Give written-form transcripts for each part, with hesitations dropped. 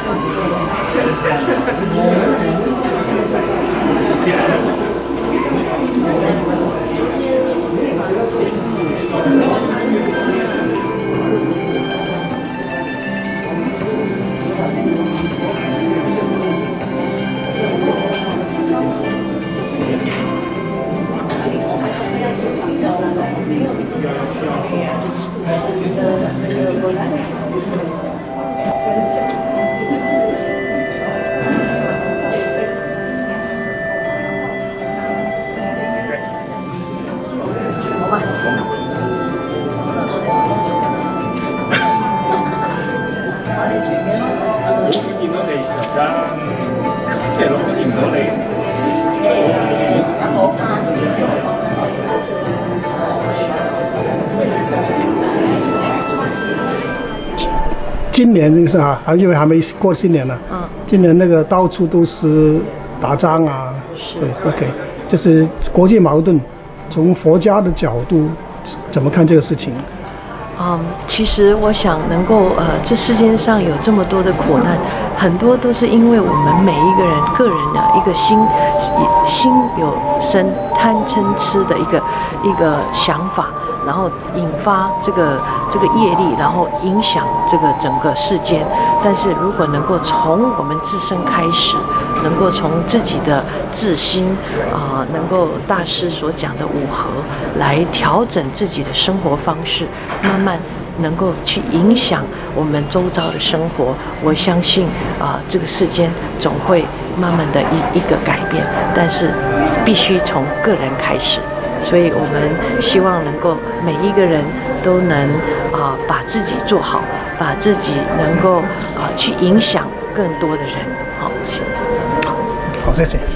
今年是啊，因为还没过新年呢。今年那个到处都是打仗啊，对 ，OK， 这是国际矛盾。从佛家的角度怎么看这个事情？ 其实我想能够这世界上有这么多的苦难，很多都是因为我们每一个人个人的一个心有生贪嗔痴的一个想法，然后引发这个业力，然后影响这个整个世间。但是如果能够从我们自身开始，能够从自己的自心能够大师所讲的五和来调整自己的生活方式，慢慢能够去影响我们周遭的生活，我相信这个世间总会慢慢的一个改变，但是必须从个人开始。所以我们希望能够每一个人都能把自己做好，把自己能够去影响更多的人。好，谢谢。 好，谢谢。谢谢。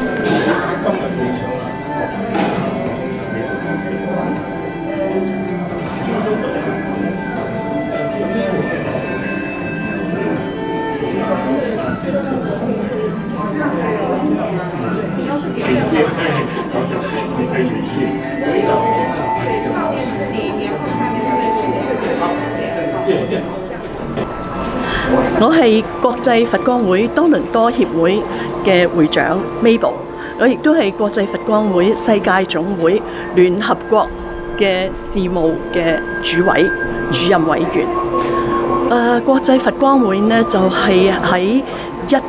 我係國際佛光會多倫多協會嘅會長 Mabel， 我亦都係國際佛光會世界總會聯合國嘅事務嘅主任委員。國際佛光會呢就係喺1997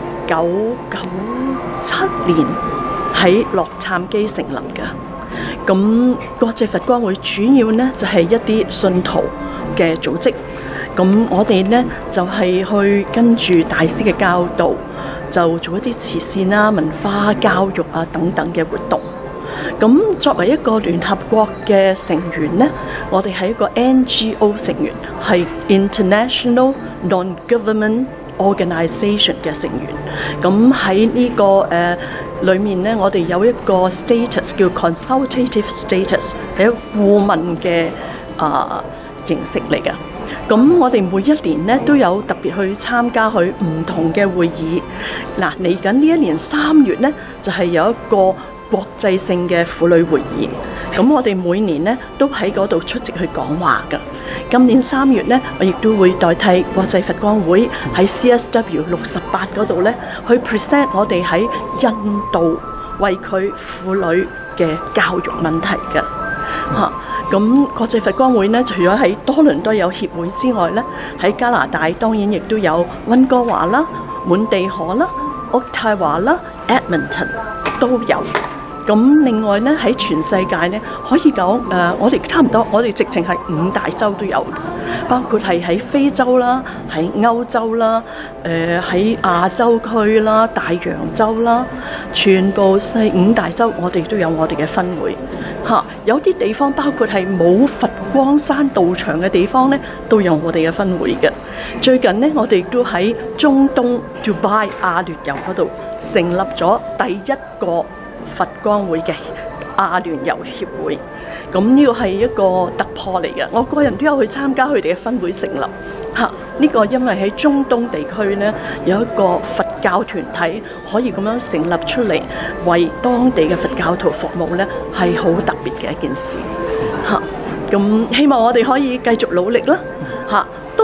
年喺洛杉磯成立嘅。咁國際佛光會主要呢就係一啲信徒嘅組織。咁我哋呢就係去跟住大師嘅教導，就做一啲慈善啦、文化教育啊等等嘅活動。咁作為一個聯合國嘅成員呢，我哋係一個 NGO 成員，係 International Non-Government Organisation 嘅成員。咁喺呢個裏面呢，我哋有一個 status 叫 consultative status， 係一個顧問嘅形式嚟嘅。咁我哋每一年呢都有特別去參加佢唔同嘅會議。嗱，嚟緊呢一年3月呢，就係有一個國際性嘅婦女會議。咁我哋每年呢都喺嗰度出席去講話㗎。今年3月呢，我亦都會代替國際佛光會喺 CSW 68嗰度呢去 present 我哋喺印度為佢婦女嘅教育問題嘅嚇。咁國際佛光會呢，除咗喺多倫多有協會之外呢，喺加拿大當然亦都有溫哥華啦、滿地可啦、渥太華啦、Edmonton 都有。咁另外呢，喺全世界呢，可以講我哋差唔多，我哋直情係5大洲都有，包括係喺非洲啦、喺歐洲啦、喺亞洲區啦、大洋洲啦，全部5大洲我哋都有我哋嘅分會嚇。有啲地方包括係冇佛光山道場嘅地方呢，都有我哋嘅分會嘅。最近呢，我哋亦都喺中東 Dubai 阿聯酋嗰度成立咗第一個佛光會嘅亞聯酋協會，咁呢個係一個突破嚟嘅。我個人都有去參加佢哋嘅分會成立嚇。呢個因為喺中東地區呢，有一個佛教團體可以咁樣成立出嚟，為當地嘅佛教徒服務呢，係好特別嘅一件事嚇。咁希望我哋可以繼續努力啦嚇。多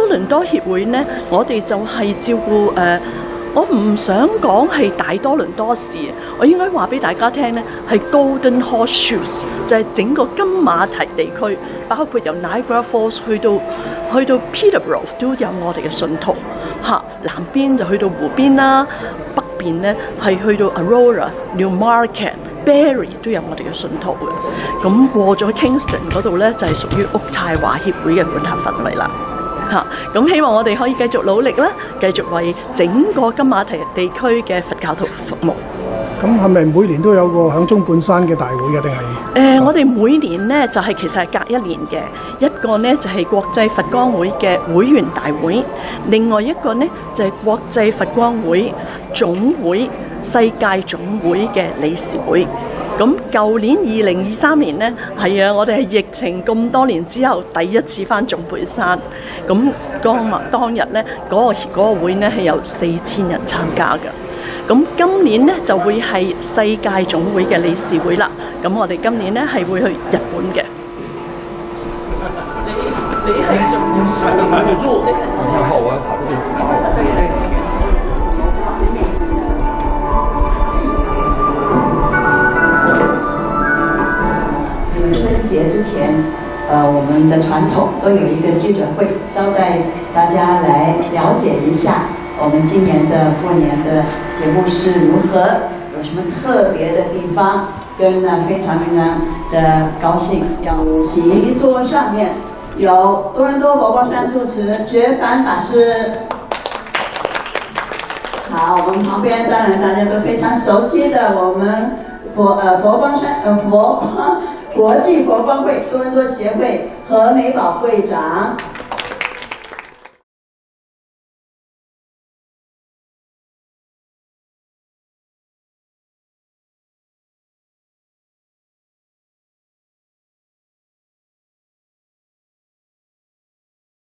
倫多協會呢，我哋就係照顧我唔想講係大多倫多市，我應該話俾大家聽呢，係 Golden Horseshoes， 就係整個金馬蹄地區，包括由 Niagara Falls 去到 Peterborough 都有我哋嘅信徒嚇。南邊就去到湖邊啦，北邊呢係去到 Aurora、Newmarket、Barrie 都有我哋嘅信徒嘅。咁過咗 Kingston 嗰度呢，就係屬於渥太華協會嘅管轄範圍啦。咁希望我哋可以繼續努力啦，繼續為整個金馬蹄地區嘅佛教徒服務。 咁係咪每年都有個響中半山嘅大會嘅定係？ 我哋每年呢就係其實係隔一年嘅，一個呢就係國際佛光會嘅會員大會，另外一個呢就係國際佛光會總會世界總會嘅理事會。咁舊年2023年呢，係啊，我哋係疫情咁多年之後第一次返總會山。咁當日呢，嗰個會呢係有4000人參加嘅。咁今年呢就會係世界總會嘅理事會啦。咁我哋今年呢係會去日本嘅。你係做咩？ 春節之前，我們的傳統都有一個記者會，招待大家來了解一下我們今年的過年的節目是如何，有什麼特別的地方，跟非常的高興。席桌上面有多倫多佛光山住持覺凡法師。好，我們旁邊當然大家都非常熟悉的我們佛光山國際佛光會多倫多協會何美寶會長。